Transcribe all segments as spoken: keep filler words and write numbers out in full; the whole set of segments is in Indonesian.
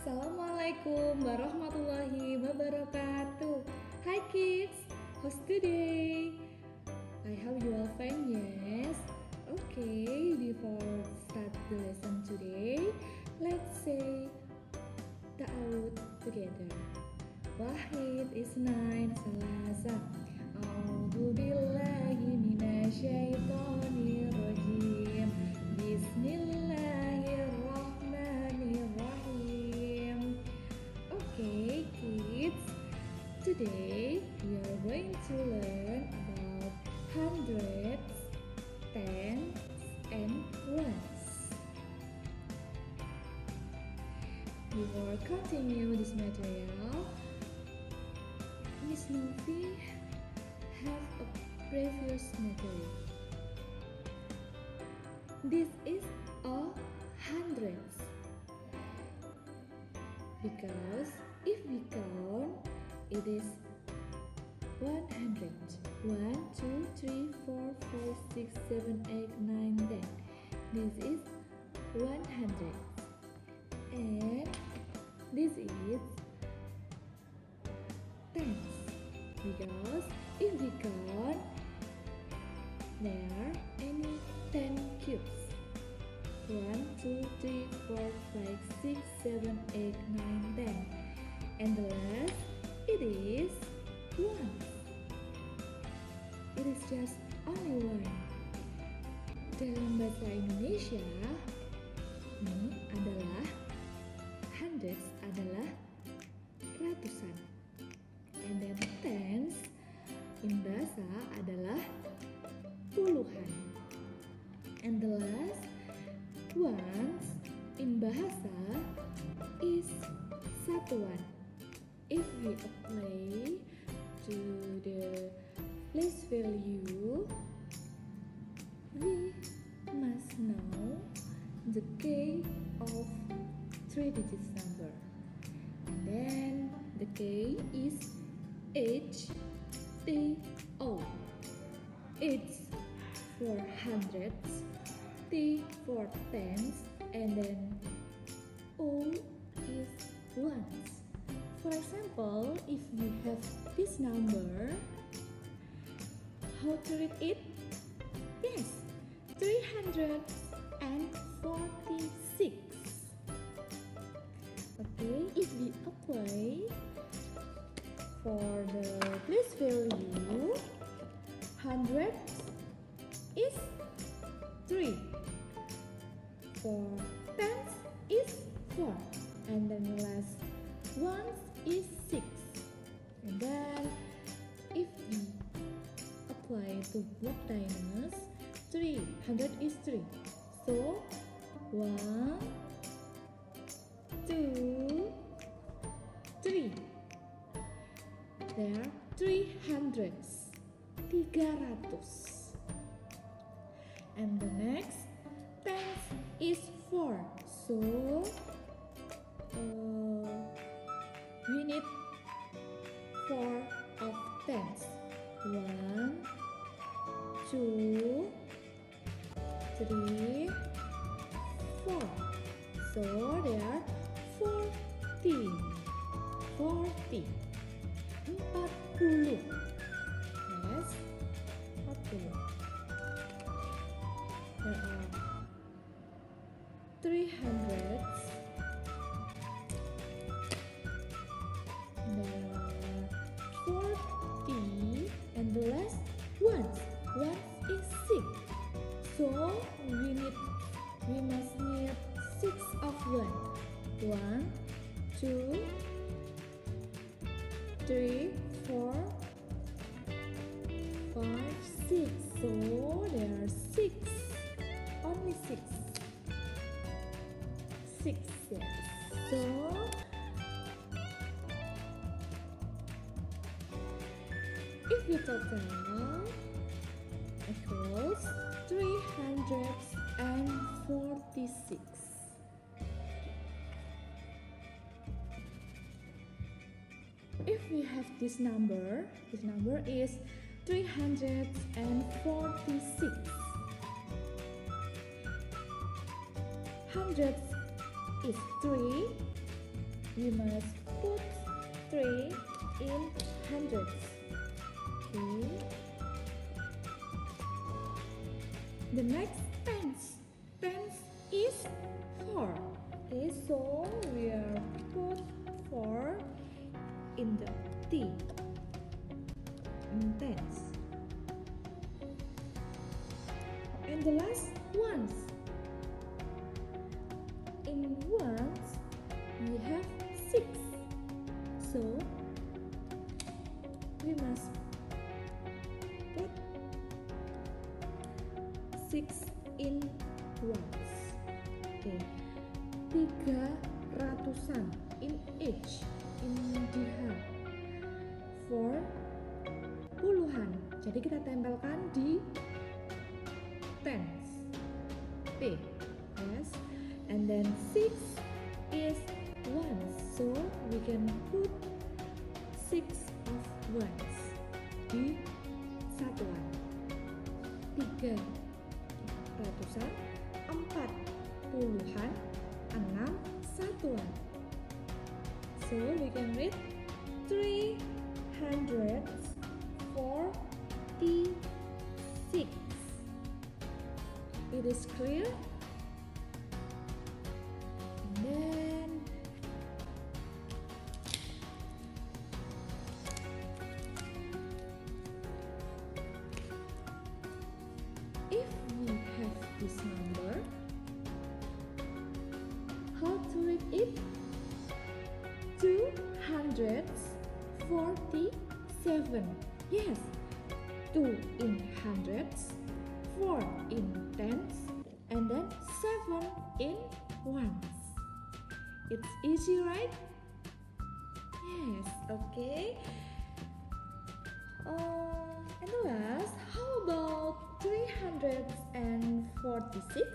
Assalamualaikum warahmatullahi wabarakatuh. Hi kids, how's today? I hope you all fine, yes? Okay, before start the lesson today, let's say ta'awud together. Wahid, isnain, salasa. A'udzu billahi minasyaitonir rajim. Bismillahirrahmanirrahim. Okay, kids. Today we are going to learn about hundreds, tens, and ones. Before continue this material, Miss Novi have a previous material. This is a hundreds because if we count, it is one hundred. One, two, three, four, five, six, seven, eight, nine, ten. This is one hundred, and this is tens because if we count, there are any ten cubes. One, two, three, four, five, six, seven, eight, nine, ten. And the last, it is one. It is just only one. Dalam bahasa Indonesia, ini adalah hundreds adalah ratusan. And then tens in bahasa adalah puluhan. And the last ones in bahasa is satuan. If we apply to the place value, we must know the K of three digits number. And then the K is H T O. H for hundreds, T for tens, and then O is ones. For example, if we have this number, how to read it? Yes, three hundred forty-six. Okay, if we apply for the place value, hundred is three. For tens is four. And then last ones is six. And then if we apply to block diners, three hundred is three. So one, two, three. There are three hundreds. Tiga ratus. And the next tens is four. So uh, we need four of tens. One, two, three, four. So there are forty. Forty. Empat puluh. Yes, empat puluh. There are three hundreds. There are forty, and the last ones. Ones is six. So we need, we must need six of one. One, two, three, four, five, six. So there are six. Only six. Six, yes. So if you total equals three hundred forty-six. If we have this number, this number is three hundred forty-six. Hundreds is three, we must put three in hundreds. Okay. The next tens. Tens is four. Okay, so we are put four in the T. In tens. And the last ones. In ones we have six. So we must put six in ones. Okay. Tiga ratusan in each, in diha. Four puluhan. Jadi kita tempelkan di tens. P. Yes. And then six is ones. So we can put six of ones di satuan. Tiga ratusan, empat puluhan, enam satuan. So we can read three hundred forty-six. It is clear? And then if we have this number, how to read it? two hundred forty-seven. Yes, two in hundreds, four in tens, and then seven in ones. It's easy, right? Yes, okay. Uh, and the last, how about three hundred forty-six?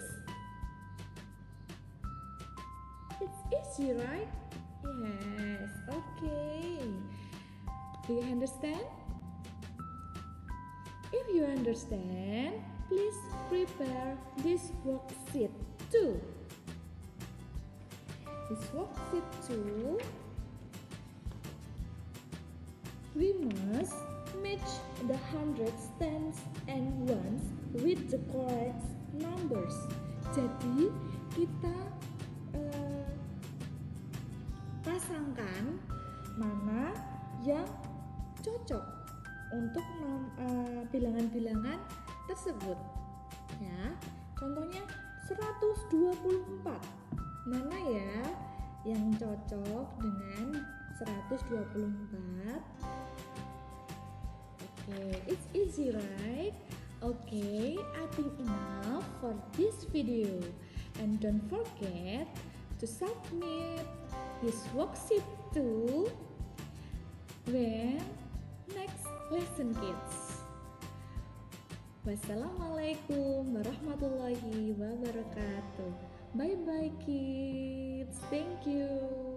It's easy, right? Yes, okay. Do you understand? If you understand, please prepare this worksheet too. This worksheet too, we must match the hundreds, tens, and ones with the correct numbers. Jadi kita uh, pasangkan mana yang cocok untuk uh, bilangan-bilangan tersebut. Ya, contohnya seratus dua puluh empat. Mana ya yang cocok dengan seratus dua puluh empat? Okay, it's easy, right? Okay, I think enough for this video. And don't forget to submit this worksheet too when next lesson, kids. Wassalamualaikum warahmatullahi wabarakatuh. Bye bye, kids. Thank you.